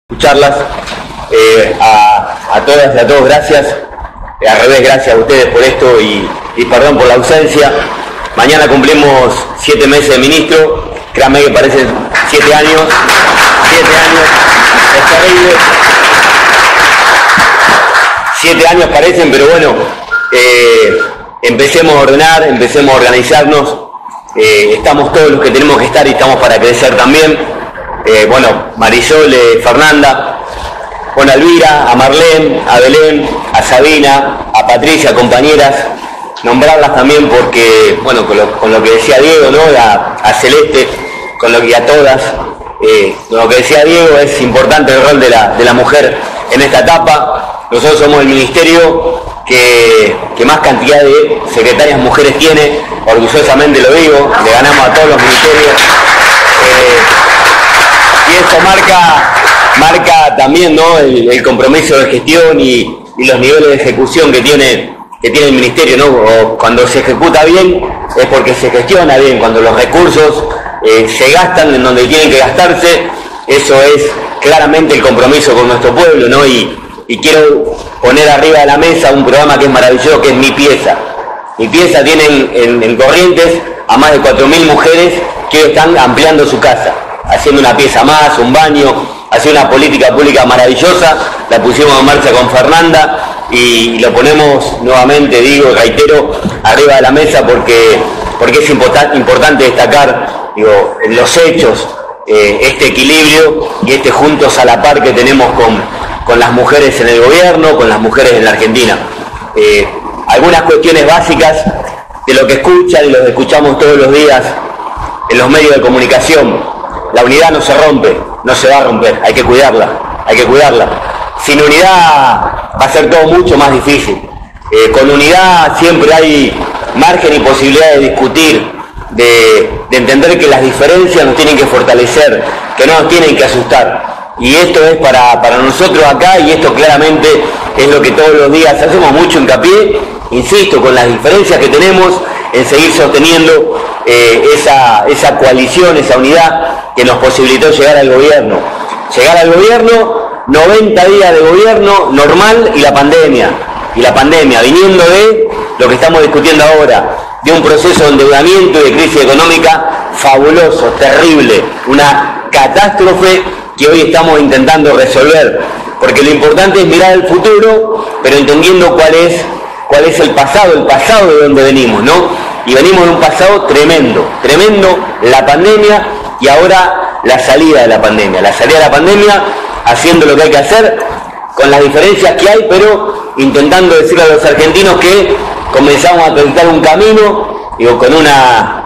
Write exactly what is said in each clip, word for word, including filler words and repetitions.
escucharlas. Eh, a, a todas y a todos gracias, eh, al revés, gracias a ustedes por esto y, y perdón por la ausencia. Mañana cumplimos siete meses de ministro, créanme que parecen siete años, siete años, es terrible. Siete años parecen, pero bueno, eh, empecemos a ordenar, empecemos a organizarnos, eh, estamos todos los que tenemos que estar y estamos para crecer también. Eh, bueno, Marisol, eh, Fernanda, bueno, a Elvira, a Marlene, a Belén, a Sabina, a Patricia, compañeras, nombrarlas también porque, bueno, con lo, con lo que decía Diego, ¿no? A, a Celeste, con lo que a todas, eh, con lo que decía Diego, es importante el rol de la, de la mujer en esta etapa. Nosotros somos el ministerio que, que más cantidad de secretarias mujeres tiene, orgullosamente lo digo, le ganamos a todos los ministerios. Eh, y esto marca... marca también, ¿no?, el, el compromiso de gestión y, y los niveles de ejecución que tiene, que tiene el ministerio, ¿no? O cuando se ejecuta bien es porque se gestiona bien, cuando los recursos eh, se gastan en donde tienen que gastarse, eso es claramente el compromiso con nuestro pueblo, ¿no? Y, y quiero poner arriba de la mesa un programa que es maravilloso, que es Mi Pieza. Mi Pieza tiene en, en, en Corrientes a más de cuatro mil mujeres que están ampliando su casa, haciendo una pieza más, un baño, haciendo una política pública maravillosa. La pusimos en marcha con Fernanda y lo ponemos nuevamente, digo, reitero, arriba de la mesa porque, porque es importan, importante destacar, digo, en los hechos, eh, este equilibrio y este juntos a la par que tenemos con, con las mujeres en el gobierno, con las mujeres en la Argentina. Eh, algunas cuestiones básicas de lo que escuchan y los escuchamos todos los días en los medios de comunicación. La unidad no se rompe, no se va a romper, hay que cuidarla, hay que cuidarla. Sin unidad va a ser todo mucho más difícil. Eh, con unidad siempre hay margen y posibilidad de discutir, de, de entender que las diferencias nos tienen que fortalecer, que no nos tienen que asustar. Y esto es para, para nosotros acá, y esto claramente es lo que todos los días hacemos mucho hincapié, insisto, con las diferencias que tenemos, en seguir sosteniendo eh, esa, esa coalición, esa unidad que nos posibilitó llegar al gobierno. Llegar al gobierno, noventa días de gobierno normal y la pandemia. Y la pandemia, viniendo de lo que estamos discutiendo ahora, de un proceso de endeudamiento y de crisis económica fabuloso, terrible, una catástrofe que hoy estamos intentando resolver. Porque lo importante es mirar el futuro, pero entendiendo cuál es cuál es el pasado, el pasado de donde venimos, ¿no? Y venimos de un pasado tremendo, tremendo, la pandemia y ahora la salida de la pandemia. La salida de la pandemia haciendo lo que hay que hacer, con las diferencias que hay, pero intentando decirle a los argentinos que comenzamos a transitar un camino, digo, con una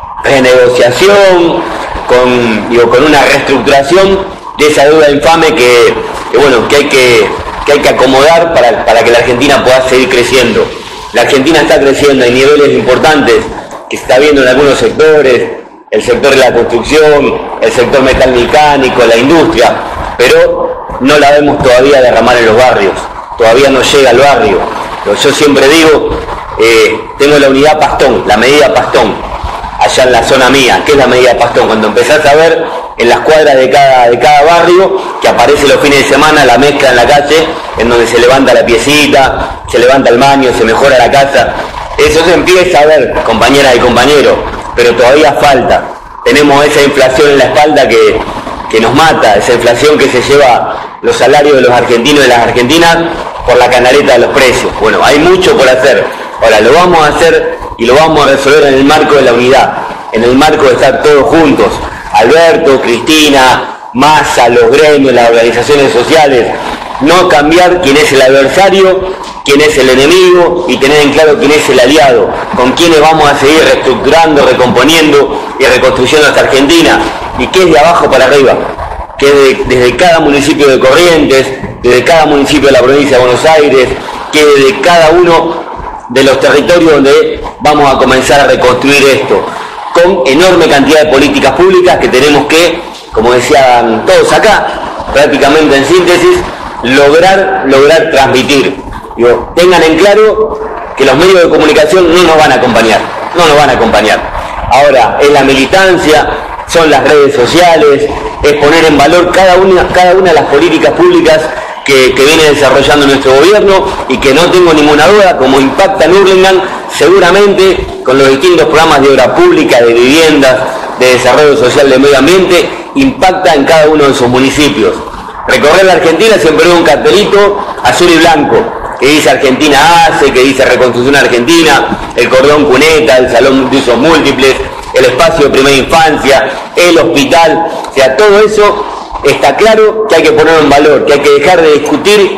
renegociación, con, digo, con una reestructuración de esa deuda infame que, que bueno, que hay que... que hay que acomodar para, para que la Argentina pueda seguir creciendo. La Argentina está creciendo, hay niveles importantes que se está viendo en algunos sectores, el sector de la construcción, el sector metal mecánico, la industria, pero no la vemos todavía derramar en los barrios, todavía no llega al barrio. Yo siempre digo, eh, tengo la unidad Pastón, la medida Pastón, allá en la zona mía. ¿Qué es la medida Pastón? Cuando empezás a ver en las cuadras de cada, de cada barrio, que aparece los fines de semana la mezcla en la calle, en donde se levanta la piecita, se levanta el baño, se mejora la casa. Eso se empieza a ver, compañeras y compañeros, pero todavía falta. Tenemos esa inflación en la espalda que, que nos mata, esa inflación que se lleva los salarios de los argentinos y de las argentinas por la canaleta de los precios. Bueno, hay mucho por hacer. Ahora, lo vamos a hacer y lo vamos a resolver en el marco de la unidad, en el marco de estar todos juntos. Alberto, Cristina, Massa, los gremios, las organizaciones sociales, no cambiar quién es el adversario, quién es el enemigo y tener en claro quién es el aliado, con quienes vamos a seguir reestructurando, recomponiendo y reconstruyendo esta Argentina, y que es de abajo para arriba, que de, desde cada municipio de Corrientes, desde cada municipio de la provincia de Buenos Aires, que desde cada uno de los territorios donde vamos a comenzar a reconstruir esto, con enorme cantidad de políticas públicas que tenemos que, como decían todos acá, prácticamente en síntesis, lograr, lograr transmitir. Digo, tengan en claro que los medios de comunicación no nos van a acompañar, no nos van a acompañar. Ahora, es la militancia, son las redes sociales, es poner en valor cada una, cada una de las políticas públicas que, que viene desarrollando nuestro gobierno, y que no tengo ninguna duda, como impacta en Hurlingham, seguramente con los distintos programas de obra pública, de viviendas, de desarrollo social, de medio ambiente, impacta en cada uno de sus municipios. Recorrer la Argentina siempre veo un cartelito azul y blanco, que dice Argentina hace, que dice Reconstrucción Argentina, el cordón cuneta, el salón de usos múltiples, el espacio de primera infancia, el hospital. O sea, todo eso está claro que hay que ponerlo en valor, que hay que dejar de discutir.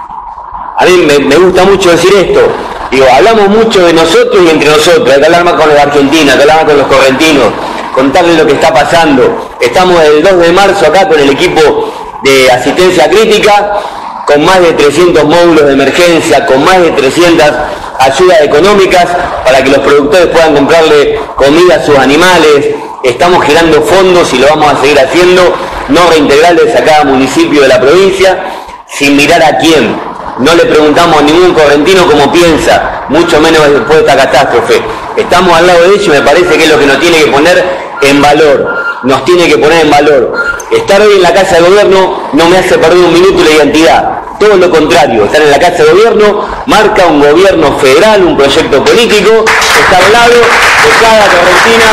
A mí me, me gusta mucho decir esto, digo, hablamos mucho de nosotros y entre nosotros, hay que hablar más con los argentinos, hay que hablar más con los correntinos, contarles lo que está pasando. Estamos el dos de marzo acá con el equipo de asistencia crítica, con más de trescientos módulos de emergencia, con más de trescientas ayudas económicas para que los productores puedan comprarle comida a sus animales. Estamos girando fondos y lo vamos a seguir haciendo, no reintegrales a cada municipio de la provincia, sin mirar a quién. No le preguntamos a ningún correntino cómo piensa, mucho menos después de esta catástrofe. Estamos al lado de ellos y me parece que es lo que nos tiene que poner en valor, nos tiene que poner en valor. Estar hoy en la Casa de Gobierno no me hace perder un minuto la identidad, todo lo contrario. Estar en la Casa de Gobierno marca un gobierno federal, un proyecto político, está al lado de cada correntina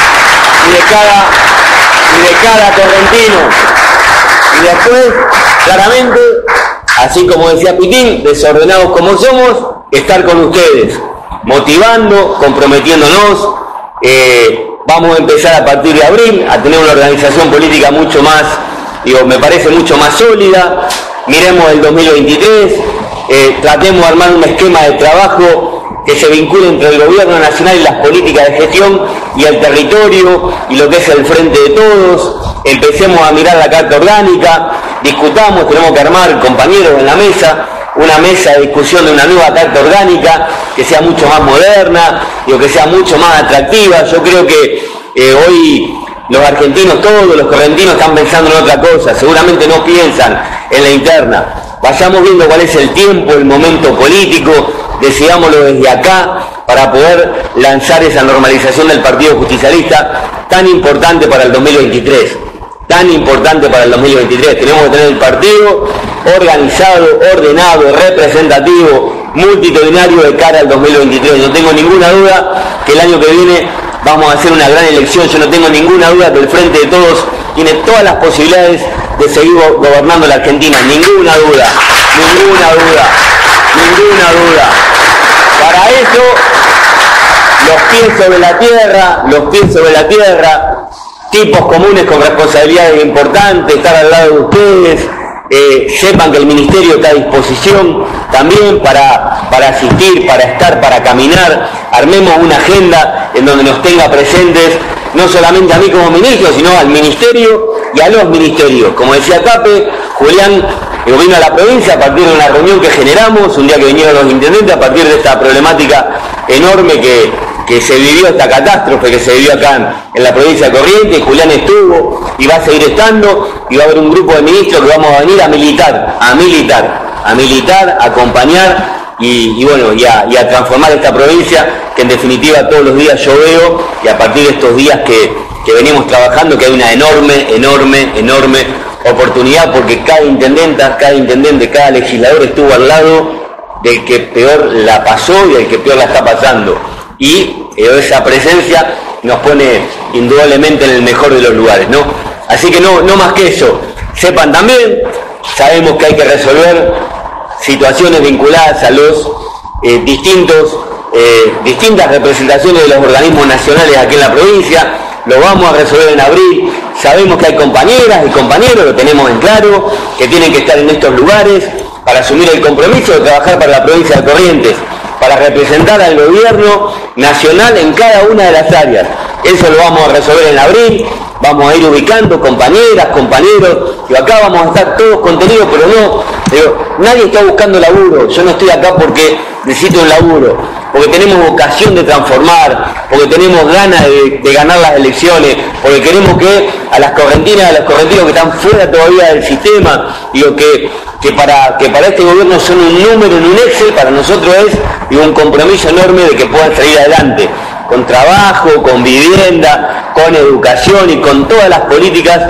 y de cada, y de cada correntino. Y después, claramente, así como decía Pitín, desordenados como somos, estar con ustedes, motivando, comprometiéndonos. Eh, vamos a empezar a partir de abril a tener una organización política mucho más, digo, me parece mucho más sólida. Miremos el dos mil veintitrés, eh, tratemos de armar un esquema de trabajo que se vincule entre el gobierno nacional y las políticas de gestión y el territorio y lo que es el frente de todos. Empecemos a mirar la carta orgánica, discutamos, tenemos que armar, compañeros, en la mesa, una mesa de discusión de una nueva carta orgánica que sea mucho más moderna, digo, que sea mucho más atractiva. Yo creo que eh, hoy los argentinos, todos los correntinos, están pensando en otra cosa, seguramente no piensan en la interna. Vayamos viendo cuál es el tiempo, el momento político, decidámoslo desde acá para poder lanzar esa normalización del Partido Justicialista tan importante para el dos mil veintitrés. Tan importante para el dos mil veintitrés. Tenemos que tener el partido organizado, ordenado, representativo, multitudinario de cara al dos mil veintitrés. No tengo ninguna duda que el año que viene vamos a hacer una gran elección. Yo no tengo ninguna duda que el Frente de Todos tiene todas las posibilidades de seguir gobernando la Argentina. Ninguna duda, ninguna duda, ninguna duda. Para eso, los pies sobre la tierra, los pies sobre la tierra, tipos comunes con responsabilidades importantes, estar al lado de ustedes, eh, sepan que el Ministerio está a disposición también para, para asistir, para estar, para caminar. Armemos una agenda en donde nos tenga presentes, no solamente a mí como ministro, sino al Ministerio y a los ministerios. Como decía Tape, Julián vino a la provincia a partir de una reunión que generamos, un día que vinieron los intendentes, a partir de esta problemática enorme que, que se vivió, esta catástrofe que se vivió acá en, en la provincia de Corrientes. Julián estuvo y va a seguir estando, y va a haber un grupo de ministros que vamos a venir a militar, a militar, a militar, a acompañar y, y bueno, y a, y a transformar esta provincia, que en definitiva todos los días yo veo, y a partir de estos días que, que venimos trabajando, que hay una enorme, enorme, enorme oportunidad, porque cada intendenta, cada intendente, cada legislador estuvo al lado del que peor la pasó y del que peor la está pasando. Y eh, esa presencia nos pone indudablemente en el mejor de los lugares, ¿no? Así que no, no más que eso. Sepan también, sabemos que hay que resolver situaciones vinculadas a los eh, distintos, eh, distintas representaciones de los organismos nacionales aquí en la provincia. Lo vamos a resolver en abril. Sabemos que hay compañeras y compañeros, lo tenemos en claro, que tienen que estar en estos lugares para asumir el compromiso de trabajar para la provincia de Corrientes, para representar al gobierno nacional en cada una de las áreas. Eso lo vamos a resolver en abril. Vamos a ir ubicando compañeras, compañeros, y acá vamos a estar todos contenidos, pero no, digo, nadie está buscando laburo. Yo no estoy acá porque necesito un laburo, porque tenemos vocación de transformar, porque tenemos ganas de, de ganar las elecciones, porque queremos que a las correntinas, a los correntinos que están fuera todavía del sistema, digo, que, que, para, que para este gobierno son un número en un Excel, para nosotros es, digo, un compromiso enorme de que puedan salir adelante, con trabajo, con vivienda, con educación y con todas las políticas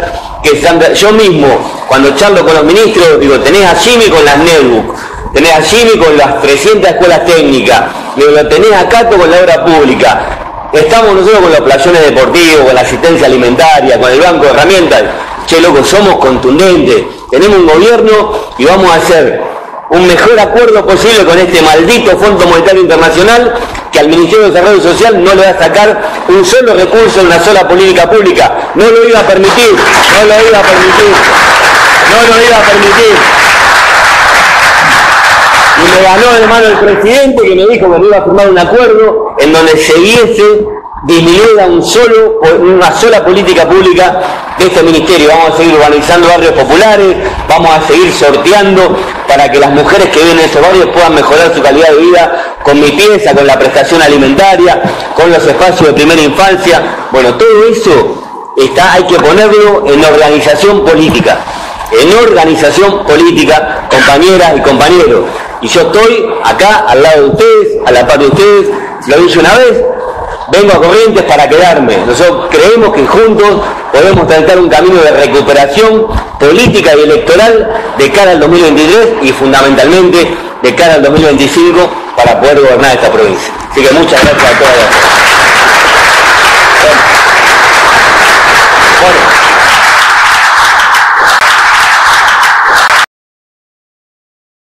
que yo mismo, cuando charlo con los ministros, digo, tenés a Jimmy con las netbook, tenés a Jimmy con las trescientas escuelas técnicas, digo, lo tenés a Cato con la obra pública, estamos nosotros con los playones deportivos, con la asistencia alimentaria, con el banco de herramientas. Che, loco, somos contundentes, tenemos un gobierno y vamos a hacer un mejor acuerdo posible con este maldito Fondo Monetario Internacional, que al Ministerio de Desarrollo Social no le va a sacar un solo recurso en una sola política pública. No lo iba a permitir, no lo iba a permitir, no lo iba a permitir. Y me ganó de mano el presidente, que me dijo que me iba a firmar un acuerdo en donde se viese disminuida un solo, una sola política pública de este ministerio. Vamos a seguir urbanizando barrios populares, vamos a seguir sorteando para que las mujeres que viven en esos barrios puedan mejorar su calidad de vida con mi pieza, con la prestación alimentaria, con los espacios de primera infancia. Bueno, todo eso está, hay que ponerlo en organización política, en organización política, compañeras y compañeros. Y yo estoy acá al lado de ustedes, a la par de ustedes, lo dije una vez, vengo a Corrientes para quedarme. Nosotros creemos que juntos podemos tratar un camino de recuperación política y electoral de cara al dos mil veintitrés y fundamentalmente de cara al dos mil veinticinco para poder gobernar esta provincia. Así que muchas gracias a todos.